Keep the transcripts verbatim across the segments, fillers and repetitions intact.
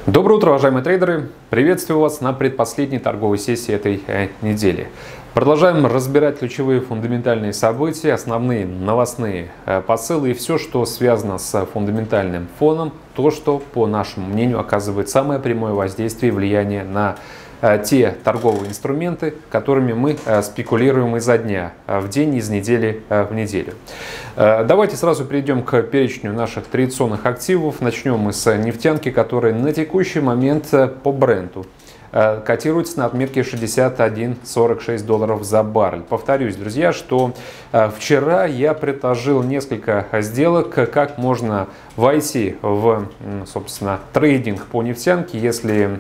Доброе утро, уважаемые трейдеры! Приветствую вас на предпоследней торговой сессии этой э, недели. Продолжаем разбирать ключевые фундаментальные события, основные новостные э, посылы и все, что связано с фундаментальным фоном, то, что, по нашему мнению, оказывает самое прямое воздействие и влияние на э, те торговые инструменты, которыми мы э, спекулируем изо дня в день, из недели э, в неделю. Давайте сразу перейдем к перечню наших традиционных активов. Начнем мы с нефтянки, которая на текущий момент по бренду котируется на отметке шестьдесят один сорок шесть долларов за баррель. Повторюсь, друзья, что вчера я предложил несколько сделок, как можно войти в, собственно, трейдинг по нефтянке, если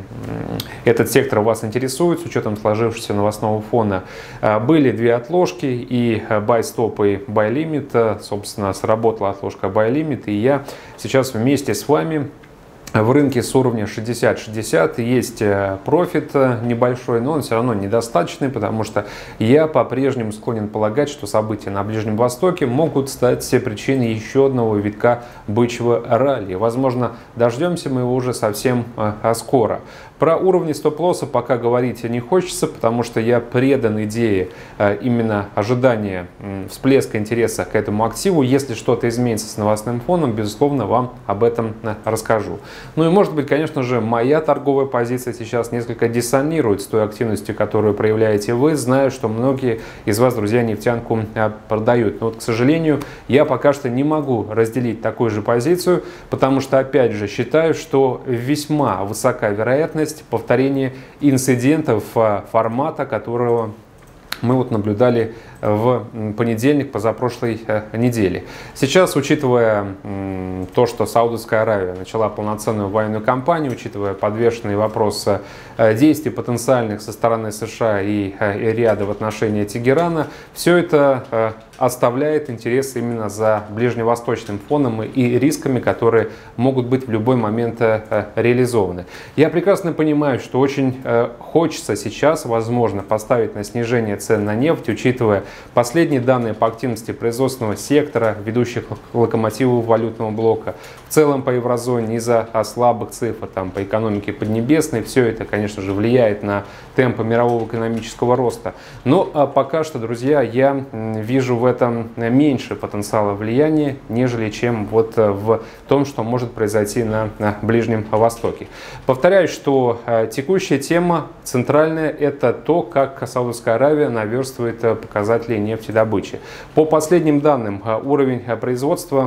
этот сектор вас интересует, с учетом сложившегося новостного фона. Были две отложки, и buy stop и buy limit, собственно, сработала отложка buy limit, и я сейчас вместе с вами в рынке с уровня шестьдесят шестьдесят есть профит небольшой, но он все равно недостаточный, потому что я по-прежнему склонен полагать, что события на Ближнем Востоке могут стать причиной еще одного витка бычьего ралли. Возможно, дождемся мы его уже совсем скоро. Про уровни стоп-лосса пока говорить не хочется, потому что я предан идее именно ожидания всплеска интереса к этому активу. Если что-то изменится с новостным фоном, безусловно, вам об этом расскажу. Ну и может быть, конечно же, моя торговая позиция сейчас несколько диссонирует с той активностью, которую проявляете вы. Знаю, что многие из вас, друзья, нефтянку продают. Но вот, к сожалению, я пока что не могу разделить такую же позицию, потому что, опять же, считаю, что весьма высока вероятность повторения инцидентов формата, которого мы вот наблюдали в понедельник позапрошлой неделе. Сейчас, учитывая то, что Саудовская Аравия начала полноценную военную кампанию, учитывая подвешенный вопрос действий потенциальных со стороны США и Риада в отношении Тегерана, все это оставляет интерес именно за ближневосточным фоном и рисками, которые могут быть в любой момент реализованы. Я прекрасно понимаю, что очень хочется сейчас, возможно, поставить на снижение цен на нефть, учитывая последние данные по активности производственного сектора, ведущих локомотивов валютного блока, в целом по еврозоне из-за слабых цифр там, по экономике Поднебесной. Все это, конечно же, влияет на темпы мирового экономического роста. Но пока что, друзья, я вижу в этом меньше потенциала влияния, нежели чем вот в том, что может произойти на, на Ближнем Востоке. Повторяю, что текущая тема центральная — это то, как Саудовская Аравия наверстывает показатели нефтедобычи. По последним данным, уровень производства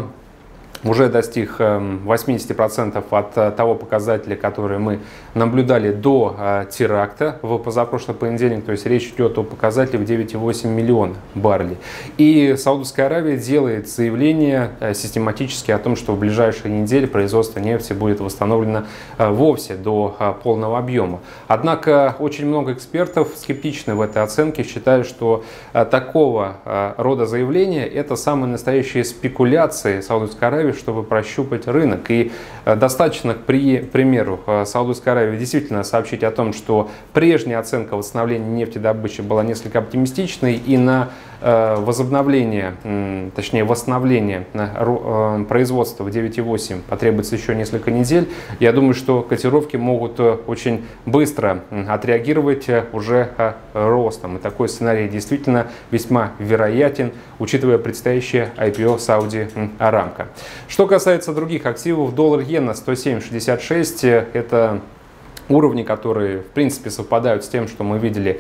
уже достиг восьмидесяти процентов от того показателя, который мы наблюдали до теракта в позапрошлый понедельник. То есть речь идет о показателе в девять и восемь миллиона баррелей. И Саудовская Аравия делает заявление систематически о том, что в ближайшие недели производство нефти будет восстановлено вовсе до полного объема. Однако очень много экспертов скептичны в этой оценке, считают, что такого рода заявления — это самые настоящие спекуляции Саудовской Аравии, чтобы прощупать рынок. И достаточно, к примеру, Саудовской Аравии действительно сообщить о том, что прежняя оценка восстановления нефтедобычи была несколько оптимистичной, и на возобновление, точнее восстановление производства в девять и восемь потребуется еще несколько недель. Я думаю, что котировки могут очень быстро отреагировать уже ростом. И такой сценарий действительно весьма вероятен, учитывая предстоящее ай пи о Saudi Aramco. Что касается других активов, доллар-иена сто семь шестьдесят шесть, это уровни, которые в принципе совпадают с тем, что мы видели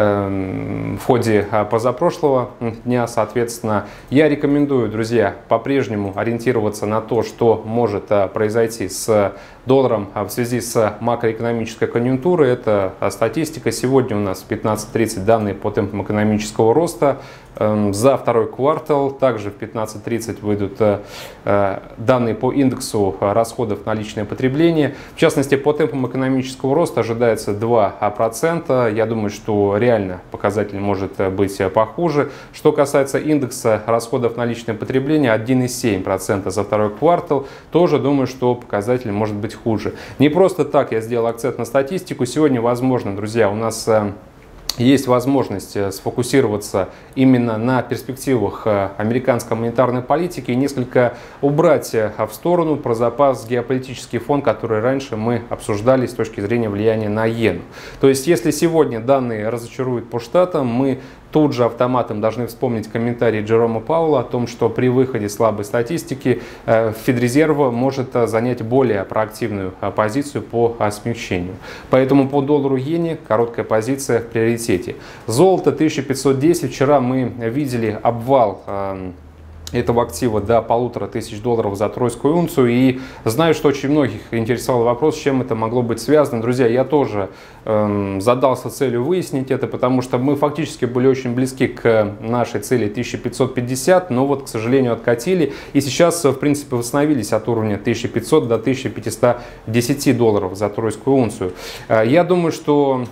э, в ходе позапрошлого дня. Соответственно, я рекомендую, друзья, по-прежнему ориентироваться на то, что может э, произойти с долларом в связи с макроэкономической конъюнктурой. Это статистика. Сегодня у нас в пятнадцать тридцать данные по темпам экономического роста э, за второй квартал. Также в пятнадцать тридцать выйдут э, данные по индексу расходов на личное потребление. В частности, по темпам экономического роста ожидается два процента. Я думаю, что реально показатель может быть похуже. Что касается индекса расходов на личное потребление, один и семь десятых процента за второй квартал, тоже думаю, что показатель может быть хуже. Не просто так я сделал акцент на статистику. Сегодня, возможно, друзья, у нас есть возможность сфокусироваться именно на перспективах американской монетарной политики и несколько убрать в сторону про запас геополитический фон, который раньше мы обсуждали с точки зрения влияния на иену. То есть, если сегодня данные разочаруют по штатам, мы тут же автоматом должны вспомнить комментарий Джерома Пауэлла о том, что при выходе слабой статистики Федрезерв может занять более проактивную позицию по смягчению. Поэтому по доллару иене короткая позиция в приоритете. Золото тысяча пятьсот десять. Вчера мы видели обвал этого актива до полутора тысяч долларов за тройскую унцию. И знаю, что очень многих интересовал вопрос, с чем это могло быть связано. Друзья, я тоже эм, задался целью выяснить это, потому что мы фактически были очень близки к нашей цели тысяча пятьсот пятьдесят, но вот, к сожалению, откатили. И сейчас, в принципе, восстановились от уровня тысяча пятисот до тысячи пятисот десяти долларов за тройскую унцию. Я думаю, что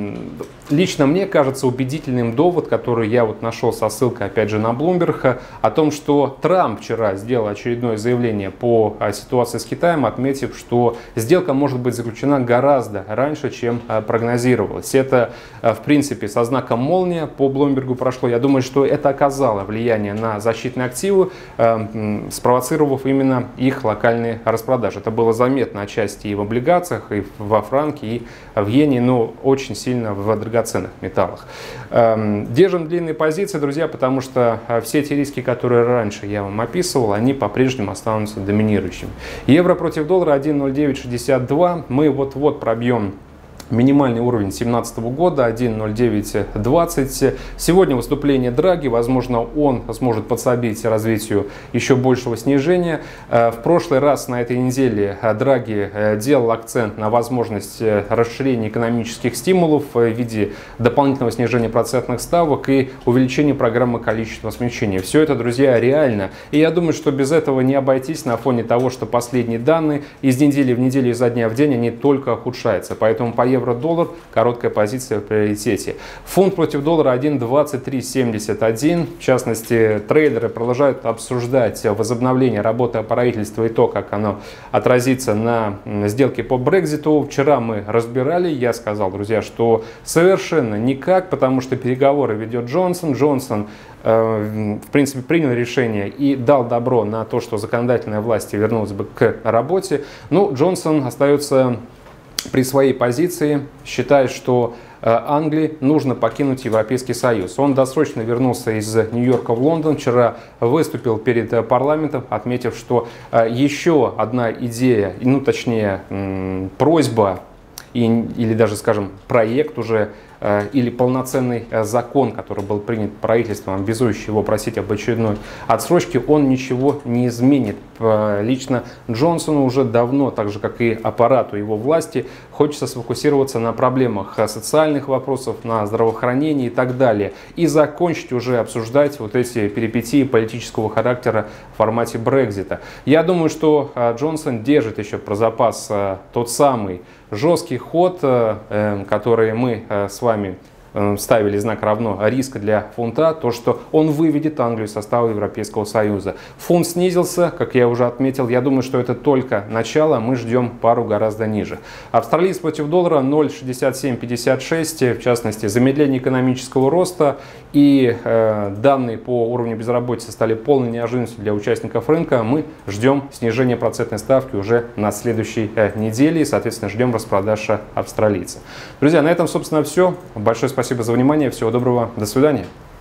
лично мне кажется убедительным довод, который я вот нашел со ссылкой, опять же, на Bloomberg, о том, что Трамп вчера сделал очередное заявление по ситуации с Китаем, отметив, что сделка может быть заключена гораздо раньше, чем прогнозировалось. Это, в принципе, со знаком молния по Bloomberg прошло. Я думаю, что это оказало влияние на защитные активы, спровоцировав именно их локальные распродажи. Это было заметно отчасти и в облигациях, и во франке, и в иене, но очень сильно в драгоценных металлах. Держим длинные позиции, друзья, потому что все те риски, которые раньше раньше я вам описывал, они по-прежнему останутся доминирующими. Евро против доллара один ноль девять шестьдесят два. Мы вот-вот пробьем минимальный уровень две тысячи семнадцатого года один ноль девять двадцать. Сегодня выступление Драги, возможно, он сможет подсобить развитию еще большего снижения. В прошлый раз на этой неделе Драги делал акцент на возможность расширения экономических стимулов в виде дополнительного снижения процентных ставок и увеличения программы количества смягчения. Все это, друзья, реально. И я думаю, что без этого не обойтись на фоне того, что последние данные из недели в неделю, изо дня в день, они только ухудшаются. Поэтому по евро-доллар короткая позиция в приоритете. Фунт против доллара один двадцать три семьдесят один. В частности, трейдеры продолжают обсуждать возобновление работы правительства и то, как оно отразится на сделке по Брекситу. Вчера мы разбирали, я сказал, друзья, что совершенно никак, потому что переговоры ведет Джонсон. Джонсон в принципе, принял решение и дал добро на то, что законодательная власть вернулась бы к работе. Но Джонсон остается при своей позиции, считает, что Англии нужно покинуть Европейский Союз. Он досрочно вернулся из Нью-Йорка в Лондон. Вчера выступил перед парламентом, отметив, что еще одна идея, ну точнее просьба или даже, скажем, проект уже или полноценный закон, который был принят правительством, обязующий его просить об очередной отсрочке, он ничего не изменит. Лично Джонсону уже давно, так же как и аппарату его власти, хочется сфокусироваться на проблемах социальных вопросов, на здравоохранении и так далее. И закончить уже обсуждать вот эти перипетии политического характера в формате Брексита. Я думаю, что Джонсон держит еще про запас тот самый жесткий ход, который мы с вами ставили знак равно риска для фунта, то, что он выведет Англию из состава Европейского Союза. Фунт снизился, как я уже отметил. Я думаю, что это только начало. Мы ждем пару гораздо ниже. Австралиец против доллара ноль шестьдесят семь пятьдесят шесть. В частности, замедление экономического роста и э, данные по уровню безработицы стали полной неожиданностью для участников рынка. Мы ждем снижения процентной ставки уже на следующей э, неделе. И, соответственно, ждем распродаж австралийца. Друзья, на этом, собственно, все. Большое спасибо. Спасибо за внимание. Всего доброго. До свидания.